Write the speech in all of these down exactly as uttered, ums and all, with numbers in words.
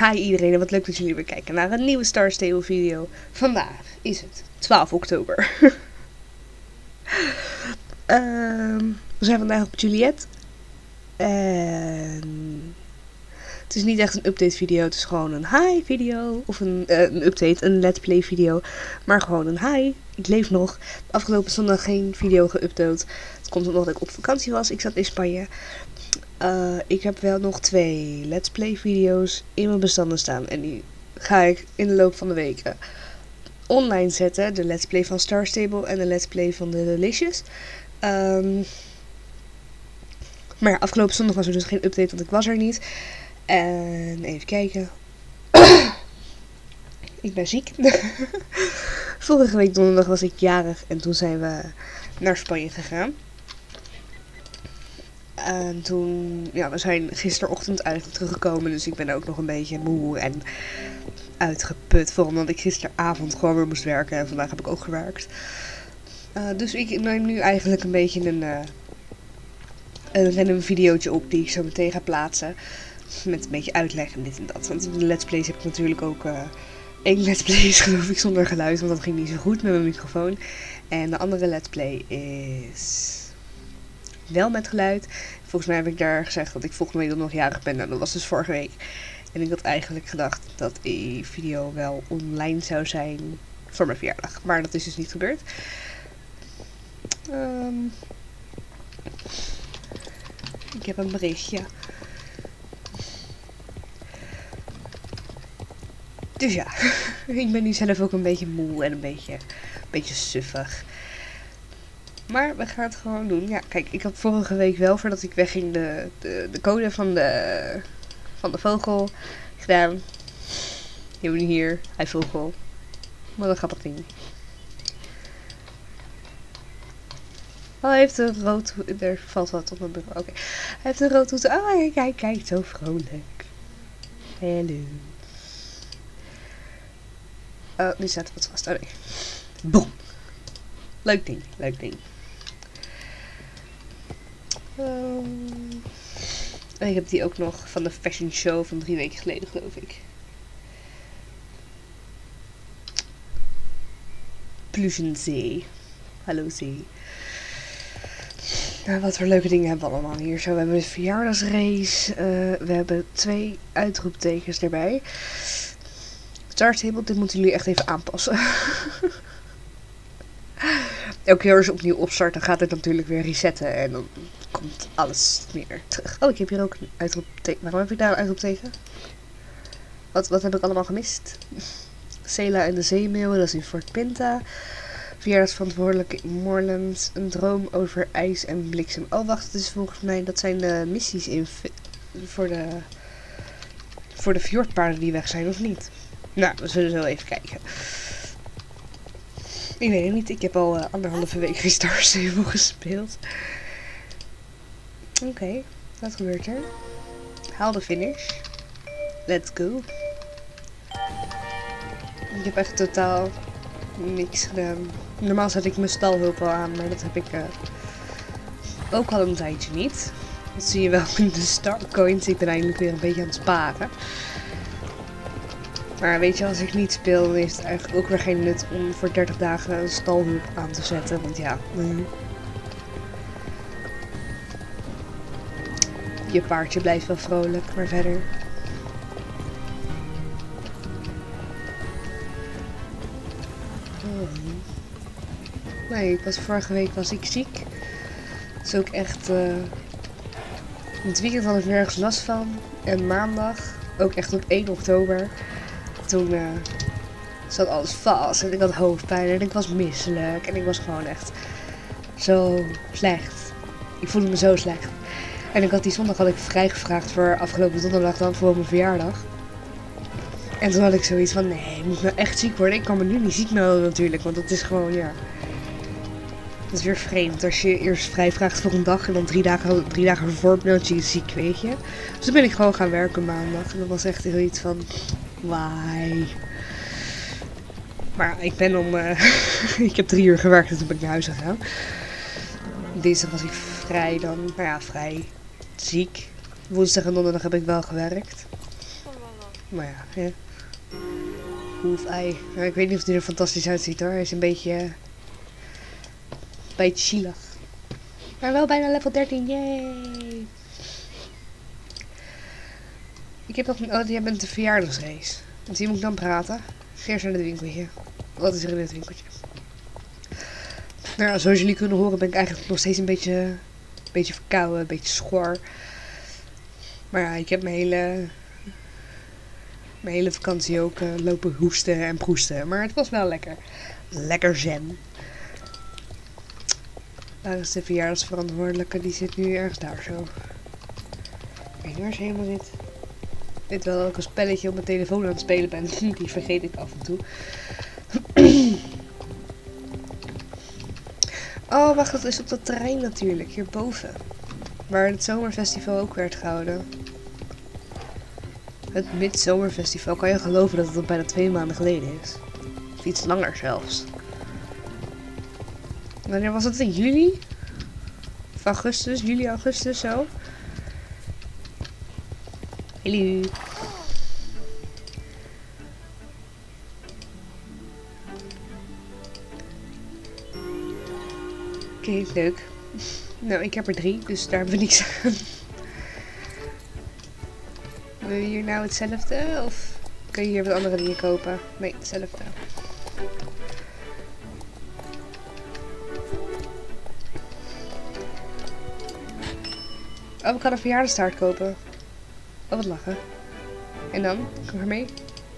Hi iedereen en wat leuk dat jullie weer kijken naar een nieuwe Star Stable video. Vandaag is het twaalf oktober. um, we zijn vandaag op Juliet. En het is niet echt een update video, het is gewoon een hi video. Of een, uh, een update, een let's play video. Maar gewoon een hi, ik leef nog. Afgelopen zondag geen video geüpload. Het komt omdat ik op vakantie was, ik zat in Spanje. Uh, ik heb wel nog twee let's play video's in mijn bestanden staan. En die ga ik in de loop van de weken online zetten. De let's play van Star Stable en de let's play van de Delicious. Um, maar ja, afgelopen zondag was er dus geen update, want ik was er niet. En even kijken. Ik ben ziek. Vorige week donderdag was ik jarig en toen zijn we naar Spanje gegaan. En toen, ja, we zijn gisterochtend eigenlijk teruggekomen, dus ik ben ook nog een beetje moe en uitgeput. Vooral omdat ik gisteravond gewoon weer moest werken en vandaag heb ik ook gewerkt. Uh, dus ik neem nu eigenlijk een beetje een, uh, een random videootje op die ik zo meteen ga plaatsen. Met een beetje uitleg en dit en dat. Want in de let's plays heb ik natuurlijk ook uh, één let's play is geloof ik zonder geluid, want dat ging niet zo goed met mijn microfoon. En de andere let's play is wel met geluid. Volgens mij heb ik daar gezegd dat ik volgende week dan nog jarig ben. Nou, dat was dus vorige week. En ik had eigenlijk gedacht dat die video wel online zou zijn voor mijn verjaardag. Maar dat is dus niet gebeurd. Um, ik heb een berichtje. Dus ja, ik ben nu zelf ook een beetje moe en een beetje, een beetje suffig. Maar we gaan het gewoon doen. Ja, kijk, ik had vorige week wel, voordat ik wegging, de, de, de code van de, van de vogel gedaan. Die hebben we nu hier. Hij vogel. Wat een grappig ding. Oh, hij heeft een rood... Er valt wat op mijn bureau. Oké. Okay. Hij heeft een rood hoed. Oh, kijk, kijk, kijk. Zo vrolijk. Hallo. Oh, nu staat er wat vast. Oh nee. Boom. Leuk ding. Leuk ding. Um, en ik heb die ook nog van de fashion show van drie weken geleden, geloof ik. Plushenzee. Hallo zee. Nou, wat voor leuke dingen hebben we allemaal hier. Zo, we hebben een verjaardagsrace. Uh, we hebben twee uitroeptekens erbij. Star Stable, dit moeten jullie echt even aanpassen. Elke keer als je opnieuw opstart, dan gaat het natuurlijk weer resetten en dan komt alles weer terug. Oh, ik heb hier ook een uitroepteken. Waarom heb ik daar een uitroepteken? Wat, wat heb ik allemaal gemist? Cela en de Zeemeeuwen, dat is in Fort Pinta. Verjaardagsverantwoordelijke in Moorland. Een droom over ijs en bliksem. Oh, wacht, dus volgens mij, dat zijn de missies in voor de, voor de fjordpaarden die weg zijn, of niet? Nou, we zullen zo even kijken. Ik weet het niet, ik heb al uh, anderhalve week geen Star Stable gespeeld. Oké, okay, wat gebeurt er? Haal de finish. Let's go. Ik heb echt totaal niks gedaan. Normaal zet ik mijn stalhulp al aan, maar dat heb ik uh, ook al een tijdje niet. Dat zie je wel in de starcoins. Ik ben eindelijk weer een beetje aan het sparen. Maar weet je, als ik niet speel, dan heeft het eigenlijk ook weer geen nut om voor dertig dagen een stalhulp aan te zetten. Want ja, mm. je paardje blijft wel vrolijk, maar verder. Oh. Nee, ik was, vorige week was ik ziek. Dat is ook echt... Uh, in het weekend had ik nergens last van. En maandag, ook echt op één oktober... Toen uh, zat alles vast en ik had hoofdpijn en ik was misselijk en ik was gewoon echt zo slecht. Ik voelde me zo slecht. En ik had die zondag had ik vrijgevraagd voor afgelopen donderdag dan voor mijn verjaardag. En toen had ik zoiets van, nee, ik moet nou echt ziek worden. Ik kan me nu niet ziek melden natuurlijk, want dat is gewoon, ja... Dat is weer vreemd als je eerst vrijvraagt voor een dag en dan drie dagen, drie dagen ervoor meld je je ziek, weet je. Dus toen ben ik gewoon gaan werken maandag en dat was echt zoiets van... Why? Maar ik ben om... Uh, ik heb drie uur gewerkt en toen ben ik naar huis gegaan. Dinsdag was ik vrij dan. Maar ja, vrij ziek. Woensdag en donderdag heb ik wel gewerkt. Maar ja, hè. Hoef ei. Nou, ik weet niet of hij er fantastisch uitziet hoor. Hij is een beetje... Een beetje zielig. Maar wel bijna level dertien, yay! Ik heb nog een... Oh, jij bent een verjaardagsrace. Met wie moet ik dan praten? Eerst naar het winkeltje. Wat is er in het winkeltje? Nou ja, zoals jullie kunnen horen ben ik eigenlijk nog steeds een beetje... Een beetje verkouden, een beetje schor. Maar ja, ik heb mijn hele... Mijn hele vakantie ook uh, lopen hoesten en proesten. Maar het was wel lekker. Lekker zen. Daar is de verjaardagsverantwoordelijke. Die zit nu ergens daar zo. Ik weet niet waar ze helemaal zit. Ik weet wel dat ik een spelletje op mijn telefoon aan het spelen ben. Die vergeet ik af en toe. Oh, wacht. Dat is op dat terrein natuurlijk. Hierboven. Waar het zomerfestival ook werd gehouden. Het Midzomerfestival. Kan je geloven dat het al bijna twee maanden geleden is? Of iets langer zelfs. Wanneer was het? In juli? Of augustus? Juli, augustus, zo. Hallo. Oké, okay, leuk. Nou, ik heb er drie, dus daar hebben we niks aan. Wil je hier nou hetzelfde? Of kun je hier wat andere dingen kopen? Nee, hetzelfde. Oh, ik kan een verjaardagstaart kopen. Oh, wat lachen. En dan? Kom maar mee.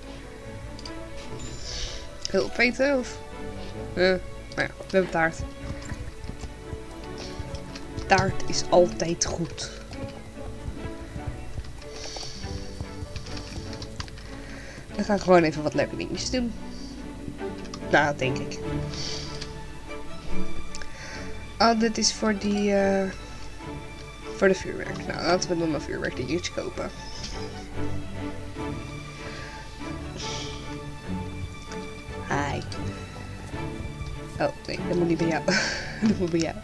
Wil je opeten? Of? Uh, nou ja, we hebben taart. Taart is altijd goed. We gaan gewoon even wat leuke dingetjes doen. Nou, dat denk ik. Oh, dit is voor die... Uh, voor de vuurwerk. Nou, laten we dan een vuurwerk dingetje kopen. Hi. Oh, nee, dat moet niet bij jou. Dat moet bij jou.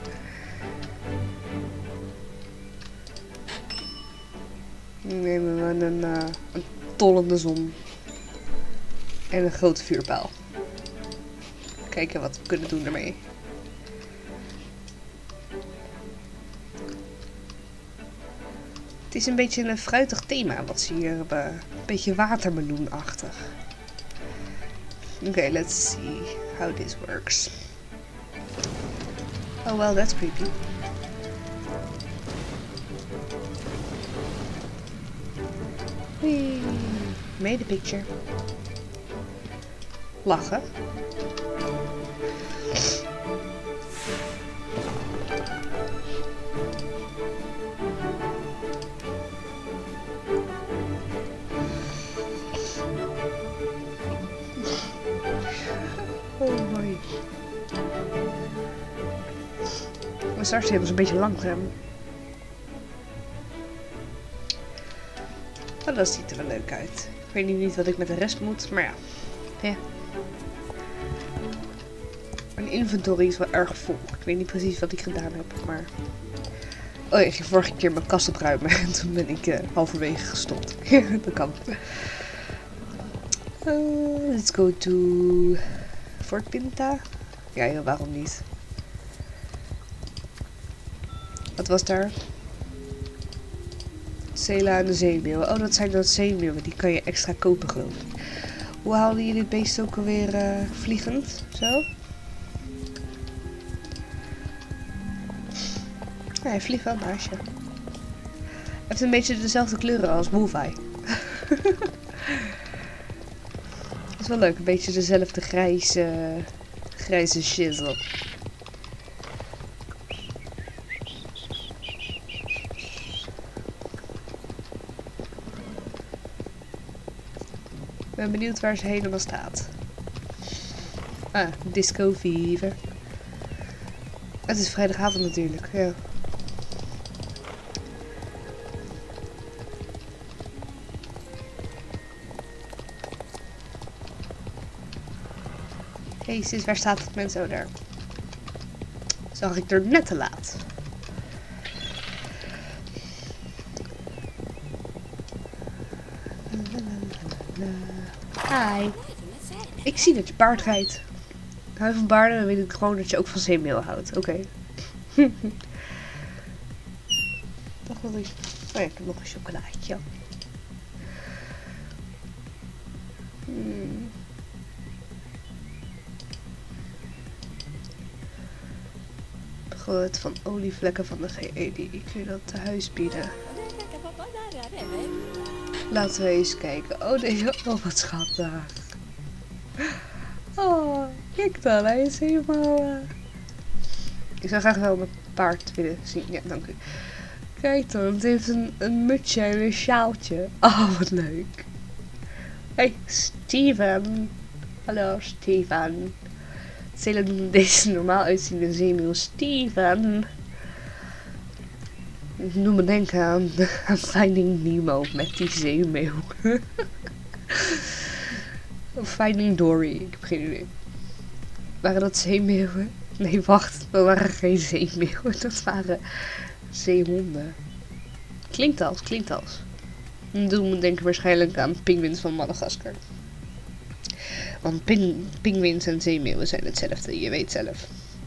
Dan nemen we een, uh, een tollende zon. En een grote vuurpaal. Kijken wat we kunnen doen ermee. Het is een beetje een fruitig thema wat ze hier hebben. Een beetje watermeloenachtig. Oké, okay, let's see how this works. Oh well, that's creepy. Wee. Made a picture. Lachen. Oh mooi. Mijn startschip was een beetje langzaam. Maar dat ziet er wel leuk uit. Ik weet niet wat ik met de rest moet, maar ja. Ja. Mijn inventory is wel erg vol. Ik weet niet precies wat ik gedaan heb, maar... Oh, ik ging vorige keer mijn kast opruimen en toen ben ik uh, halverwege gestopt. Dat kan. Uh, let's go to... Fort Pinta? Ja, ja, waarom niet? Wat was daar? Cela en de zeemeeuwen. Oh, dat zijn dat zeemeeuwen. Die kan je extra kopen, geloof ik. Hoe haalde je dit beest ook alweer uh, vliegend? Zo? Ja, hij vliegt wel naast je. Hij heeft een beetje dezelfde kleuren als Wolfeye. Dat is wel leuk. Een beetje dezelfde grijze, grijze shizzle. Ik ben benieuwd waar ze helemaal staat. Ah, Disco Fever. Het is vrijdagavond natuurlijk, ja. Hé, hey, sis, waar staat het mensen? Oh, daar. Zag ik er net te laat. Hi. Ik zie dat je paard rijdt. Ik hou van paarden, dan weet ik gewoon dat je ook van zeemeel houdt. Oké. Okay. Dacht dat ik... Oh ja, ik heb nog een chocolaatje. Hmm. Groot van olievlekken van de G E die ik je dat te huis bieden. Laten we eens kijken. Oh, deze... Oh, wat schattig. Oh, kijk dan. Hij is helemaal... Uh... Ik zou graag wel mijn paard willen zien. Ja, dank u. Kijk dan. Het heeft een, een mutsje en een sjaaltje. Oh, wat leuk. Hey, Steven. Hallo, Steven. Ze doen deze normaal uitziende zeemeel Steven. Ik doe me denken aan, aan Finding Nemo met die zeemeel. Finding Dory, ik heb geen idee. Waren dat zeemeeuwen? Nee, wacht, dat waren geen zeemeeuwen, dat waren zeehonden. Klinkt als, klinkt als. Dat doet me denken waarschijnlijk aan pinguïns van Madagaskar. Want ping, pinguïns en zeemeeuwen zijn hetzelfde, je weet zelf.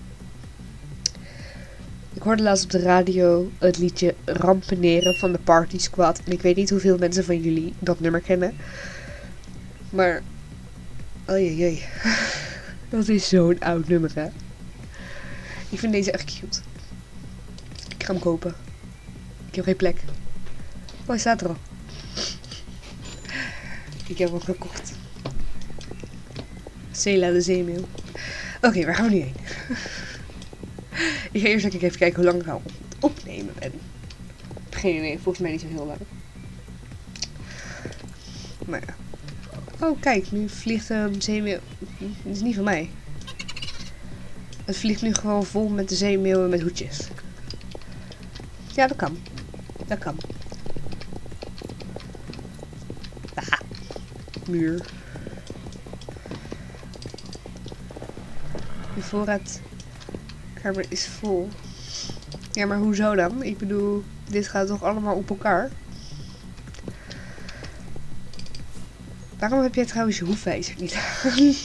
Ik hoorde laatst op de radio het liedje Rampeneren van de Party Squad. En ik weet niet hoeveel mensen van jullie dat nummer kennen. Maar... Oh jee, jee. Dat is zo'n oud nummer, hè. Ik vind deze echt cute. Ik ga hem kopen. Ik heb geen plek. Oh, hij staat er al. Ik heb hem gekocht. Cela de zeemeel. Oké, okay, waar gaan we nu heen? Ik ga eerst even kijken hoe lang ik al opnemen ben. Geen idee, volgens mij niet zo heel lang. Maar ja. Oh, kijk, nu vliegt een zeemeel. Dit is niet van mij. Het vliegt nu gewoon vol met de zeemeeuwen met hoedjes. Ja, dat kan. Dat kan. Aha. Muur. De voorraadkamer is vol. Ja, maar hoezo dan? Ik bedoel, dit gaat toch allemaal op elkaar? Waarom heb jij trouwens je hoefijzer niet aan?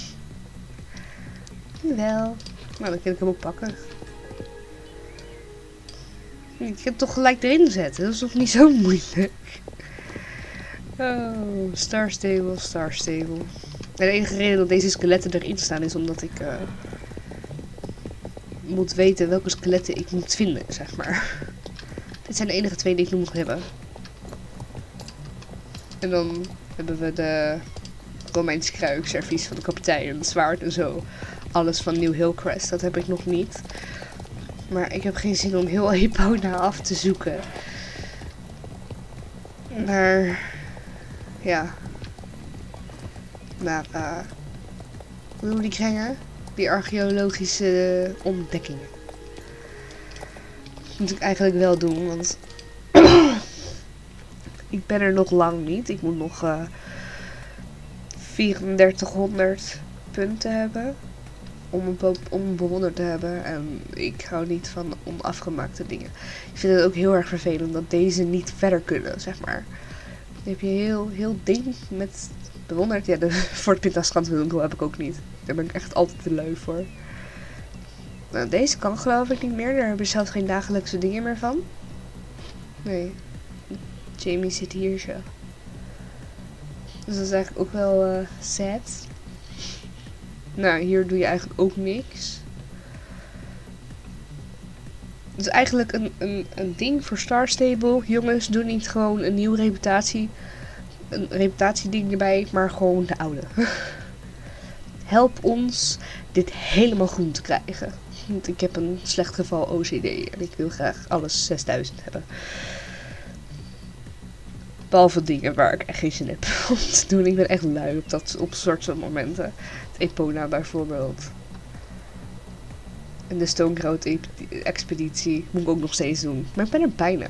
Wel. Nou, dan kan ik hem ook pakken. Ik kan het toch gelijk erin zetten. Dat is toch niet zo moeilijk? Oh, Star Stable, Star Stable. En de enige reden dat deze skeletten erin staan is omdat ik uh, moet weten welke skeletten ik moet vinden, zeg maar. Dit zijn de enige twee die ik nog moet hebben. En dan hebben we de Romeinse kruik, servies van de kapitein en het zwaard en zo. Alles van New Hillcrest, dat heb ik nog niet. Maar ik heb geen zin om heel Epona af te zoeken. Maar... Ja. Maar... Uh, hoe noemen die kringen? Die archeologische uh, ontdekkingen. Dat moet ik eigenlijk wel doen, want... ik ben er nog lang niet. Ik moet nog... Uh, vierendertighonderd punten hebben. Om een, om een bewonder te hebben. En ik hou niet van onafgemaakte dingen. Ik vind het ook heel erg vervelend dat deze niet verder kunnen, zeg maar. Dan heb je heel, heel ding met bewonderd. Ja, de Fort Pintascanthwinkel heb ik ook niet. Daar ben ik echt altijd te lui voor. Nou, deze kan geloof ik niet meer. Daar hebben we zelfs geen dagelijkse dingen meer van. Nee. Jamie zit hier zo. Dus dat is eigenlijk ook wel uh, sad. Nou, hier doe je eigenlijk ook niks. Het is eigenlijk een, een, een ding voor Star Stable. Jongens, doe niet gewoon een nieuwe reputatie. Een reputatieding erbij, maar gewoon de oude. Help ons dit helemaal groen te krijgen. Want ik heb een slecht geval O C D en ik wil graag alles zesduizend hebben. Behalve dingen waar ik echt geen zin heb om te doen. Ik ben echt lui op dat op soort momenten. Het Epona bijvoorbeeld. En de Stonegrout expeditie moet ik ook nog steeds doen. Maar ik ben er bijna.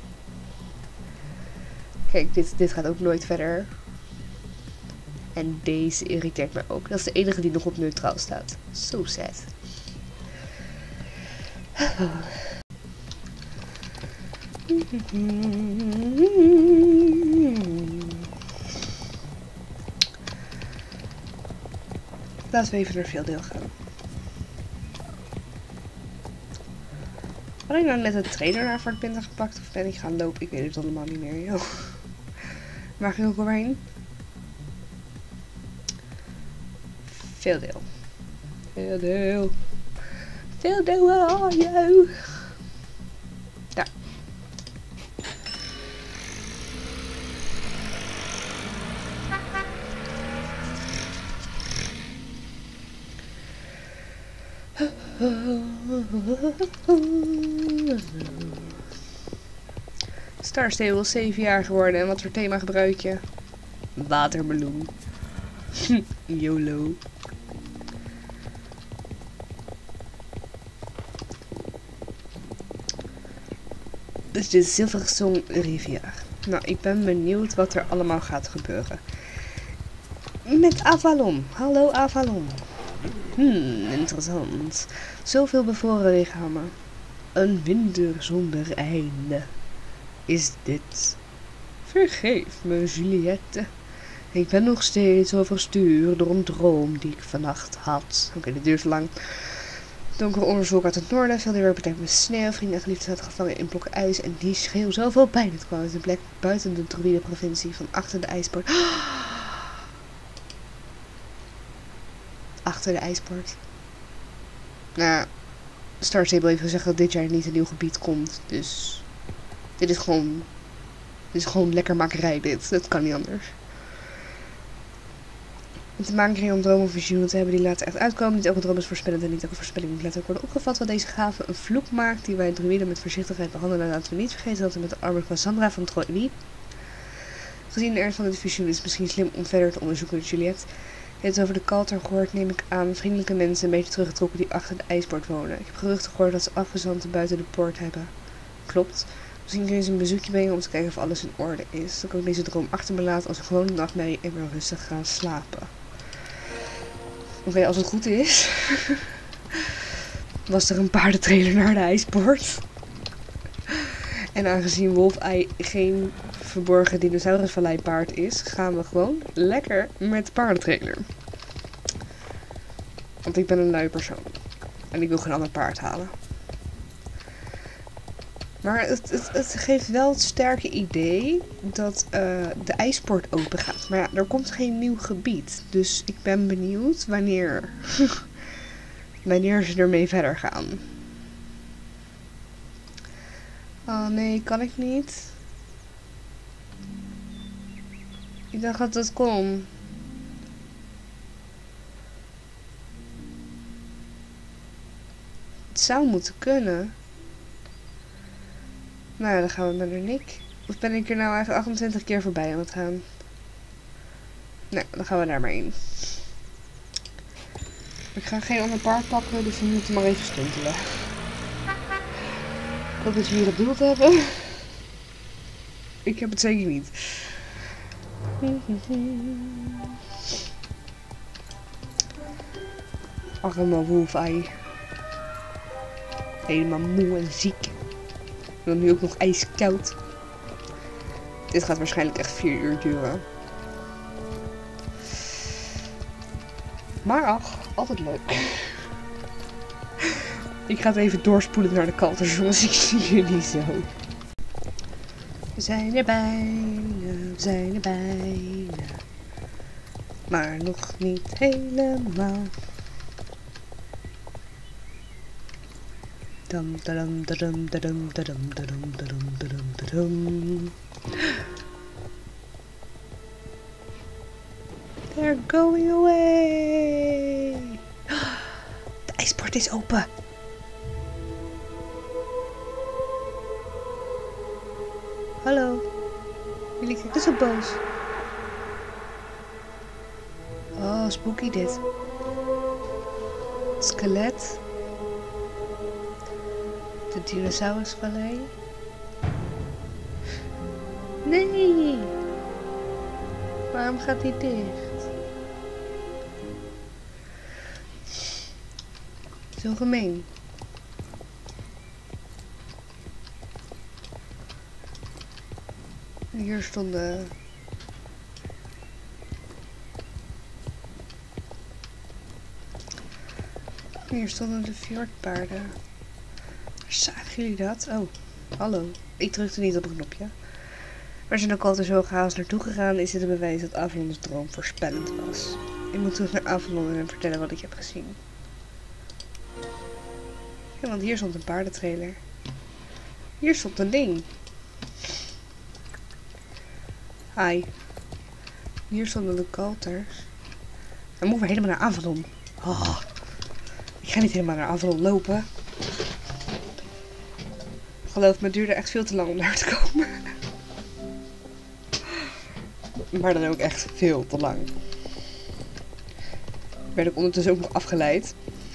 Kijk, dit, dit gaat ook nooit verder. En deze irriteert me ook. Dat is de enige die nog op neutraal staat. So sad. Laten we even naar veel deel gaan. Had ik nou net een trailer naar voor het binnen gepakt of ben ik gaan lopen? Ik weet het allemaal niet meer, joh. Waar ging ik overheen? Veel deel. Veel deel. Veel deel, where are you? Daar. Star Stable is zeven jaar geworden en wat voor thema gebruik je? Watermeloen. YOLO. Dus de Silversong Riviera. Nou, ik ben benieuwd wat er allemaal gaat gebeuren. Met Avalon. Hallo Avalon. Hmm, interessant. Zoveel bevroren lichamen. Een winter zonder einde. Is dit? Vergeef me, Juliette. Ik ben nog steeds overstuurd door een droom die ik vannacht had. Oké, okay, dit duurt lang. Donker onderzoek uit het noorden. Veel weer bedekt met sneeuw. Vrienden en geliefden zaten gevangen in blokken ijs. En die schreeuw zoveel pijn. Het kwam uit een plek buiten de druïde provincie van achter de ijspoort. Achter de ijspoort. Nou, Star Stable heeft gezegd dat dit jaar niet een nieuw gebied komt. Dus dit is gewoon... Dit is gewoon lekkermakerij dit. Dat kan niet anders. Om te maken kreeg om dromen of visioenen te hebben die later echt uitkomen. Niet elke droom is voorspellend en niet elke voorspelling moet letterlijk worden opgevat. Wat deze gave een vloek maakt die wij druïden met voorzichtigheid behandelen. Laten we niet vergeten dat we met de armen van Sandra van Troy. Gezien de ernst van dit visioen is het misschien slim om verder te onderzoeken met Juliette. Je hebt over de Kalter gehoord, neem ik aan, vriendelijke mensen een beetje teruggetrokken die achter de ijspoort wonen. Ik heb geruchten gehoord dat ze afgezanten buiten de poort hebben. Klopt. Misschien kun je ze een bezoekje brengen om te kijken of alles in orde is. Dan kan ik deze droom achter me laten als een gewone nachtmerrie en weer rustig gaan slapen. Oké, okay, als het goed is, was er een paardentrailer naar de ijspoort. En aangezien Wolfeye geen verborgen dinosaurusvallei paard is, gaan we gewoon lekker met de paardentrailer. Want ik ben een lui persoon. En ik wil geen ander paard halen. Maar het, het, het geeft wel het sterke idee dat uh, de ijspoort open gaat. Maar ja, er komt geen nieuw gebied. Dus ik ben benieuwd wanneer, wanneer ze ermee verder gaan. Oh nee, kan ik niet. Ik dacht dat het kon. Het zou moeten kunnen. Nou ja, dan gaan we naar de Nick. Of ben ik er nou eigenlijk achtentwintig keer voorbij aan het gaan? Nou, dan gaan we daar maar in. Ik ga geen ander paard pakken, dus we moeten maar even stuntelen. Ik hoop dat jullie dat bedoeld hebben. Ik heb het zeker niet. Arme Wolfeye. Helemaal moe en ziek. En dan nu ook nog ijskoud. Dit gaat waarschijnlijk echt vier uur duren. Maar ach, altijd leuk. Ik ga het even doorspoelen naar de kalters, jongens. Ik zie jullie zo. We zijn er bijna, we zijn er bijna. Maar nog niet helemaal. Dum dum dum dum dum dum dum dum dum dum. They're going away. De ijspoort is open. Hallo. Jullie kijken zo boos. Oh, spooky dit. Skelet. De dinosaurusvallei. Nee. Waarom gaat die dicht? Zo gemeen. Hier stonden... Hier stonden de fjordpaarden. Zagen jullie dat? Oh, hallo. Ik drukte niet op een knopje. We zijn ook altijd zo chaos naartoe gegaan. Is dit een bewijs dat Avalon's droom voorspellend was? Ik moet terug naar Avalon en hem vertellen wat ik heb gezien. Ja, want hier stond een paardentrailer. Hier stond een ding. Hi. Hier stonden de kalters. Dan moeten we helemaal naar Avalon. Oh. Ik ga niet helemaal naar Avalon lopen. Geloof me, het duurde echt veel te lang om daar te komen. Maar dan ook echt veel te lang. Werd ik ondertussen ook nog afgeleid.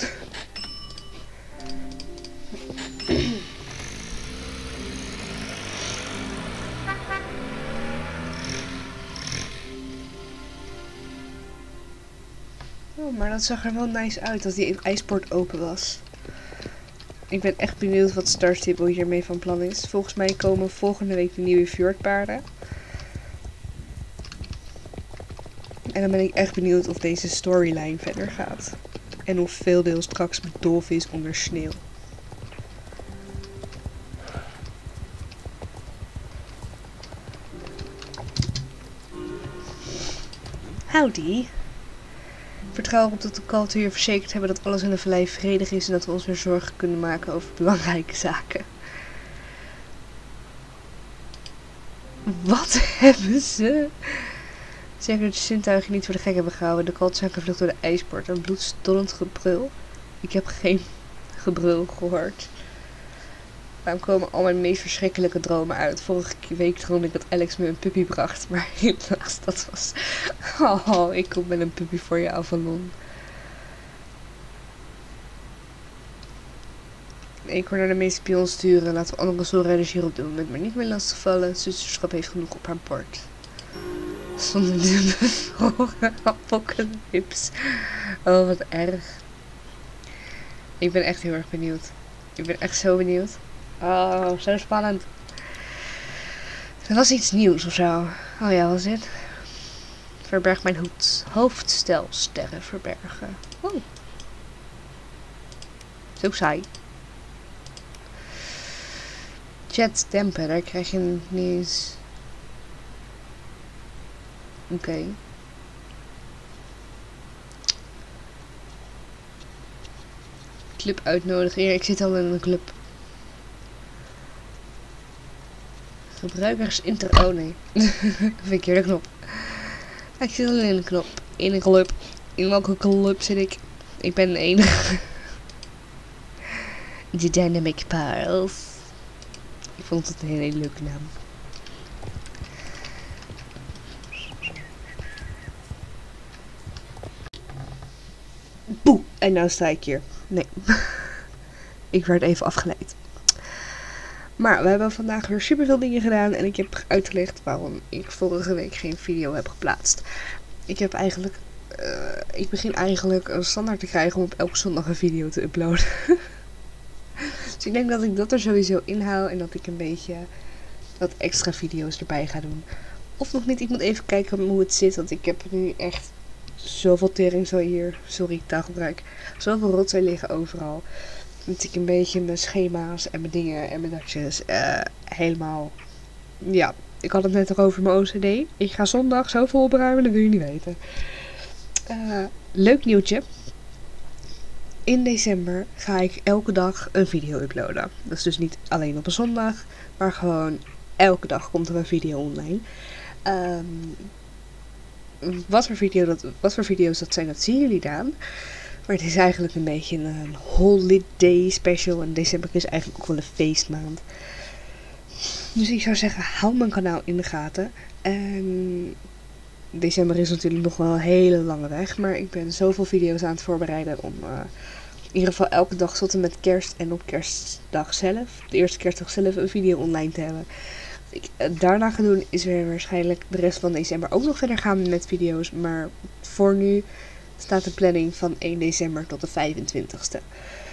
Oh, maar dat zag er wel nice uit dat die ijspoort open was. Ik ben echt benieuwd wat Star Stable hiermee van plan is. Volgens mij komen volgende week de nieuwe fjordpaarden. En dan ben ik echt benieuwd of deze storyline verder gaat. En hoe veel deel straks bedolven is onder sneeuw. Howdy. Vertrouw erop dat de kalten hier verzekerd hebben dat alles in de vallei vredig is en dat we ons weer zorgen kunnen maken over belangrijke zaken. Wat hebben ze? Zeker dat de zintuigen niet voor de gek hebben gehouden. De kalten zijn gevlucht door de ijspoort. Een bloedstollend gebrul. Ik heb geen gebrul gehoord. Waarom komen al mijn meest verschrikkelijke dromen uit? Vorige week droomde ik dat Alex me een puppy bracht. Maar helaas, dat was... Oh, ik kom met een puppy voor je, Avalon. Ik hoor naar de meeste pion sturen. Laten we andere zorgrijders hier op dit moment maar niet meer lastigvallen. Zusterschap heeft genoeg op haar bord. Zonder de bevroren apocalyps. Oh, wat erg. Ik ben echt heel erg benieuwd. Ik ben echt zo benieuwd. Oh, zo spannend. Er was iets nieuws of zo. Oh ja, wat is dit? Verberg mijn hoed. Hoofdstelsterren verbergen. Oh. Zo saai. Chat dempen, daar krijg je niet eens... Oké. Okay. Club uitnodigen. Ja, ik zit al in een club. Gebruikers inter... Oh nee. Verkeerde knop. Ik zit al in een knop. In een club. In welke club zit ik? Ik ben de enige. De Dynamic Pals. Ik vond het een hele leuke naam. Boe! En nou sta ik hier. Nee. Ik werd even afgeleid. Maar we hebben vandaag weer super veel dingen gedaan. En ik heb uitgelegd waarom ik vorige week geen video heb geplaatst. Ik heb eigenlijk... Uh, ik begin eigenlijk een standaard te krijgen om op elke zondag een video te uploaden. Dus ik denk dat ik dat er sowieso inhaal. En dat ik een beetje wat extra video's erbij ga doen. Of nog niet. Ik moet even kijken hoe het zit. Want ik heb nu echt... Zoveel tering zo hier, sorry taalgebruik, zoveel rotzooi liggen overal. Dat ik een beetje mijn schema's en mijn dingen en mijn datjes uh, helemaal, ja, ik had het net nog over mijn O C D. Ik ga zondag zoveel opruimen, dat wil je niet weten. Uh, leuk nieuwtje. In december ga ik elke dag een video uploaden. Dat is dus niet alleen op een zondag, maar gewoon elke dag komt er een video online. Um, Wat voor, video dat, wat voor video's dat zijn, dat zien jullie dan. Maar het is eigenlijk een beetje een holiday special. En december is eigenlijk ook wel een feestmaand. Dus ik zou zeggen, hou mijn kanaal in de gaten. En december is natuurlijk nog wel een hele lange weg. Maar ik ben zoveel video's aan het voorbereiden om uh, in ieder geval elke dag tot en met kerst en op kerstdag zelf, de eerste kerstdag zelf, een video online te hebben. Ik daarna ga doen is weer waarschijnlijk de rest van december ook nog verder gaan met video's. Maar voor nu staat de planning van één december tot de vijfentwintigste.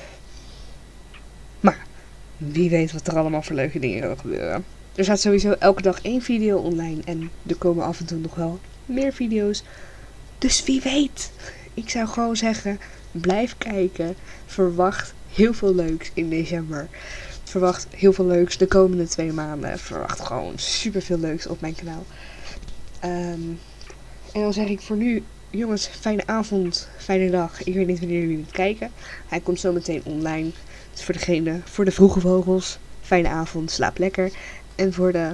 Maar wie weet wat er allemaal voor leuke dingen gaan gebeuren. Er staat sowieso elke dag één video online. En er komen af en toe nog wel meer video's. Dus wie weet. ik zou gewoon zeggen, blijf kijken. Verwacht heel veel leuks in december. Verwacht heel veel leuks de komende twee maanden. Verwacht gewoon super veel leuks op mijn kanaal. Um, en dan zeg ik voor nu, jongens, fijne avond, fijne dag. Ik weet niet wanneer jullie het kijken. Hij komt zo meteen online. Dus voor degene, voor de vroege vogels, fijne avond, slaap lekker. En voor de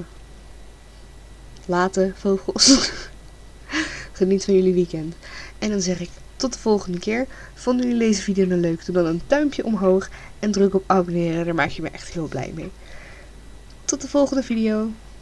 late vogels, geniet van jullie weekend. En dan zeg ik tot de volgende keer. Vonden jullie deze video nou leuk? Doe dan een duimpje omhoog en druk op abonneren. Daar maak je me echt heel blij mee. Tot de volgende video.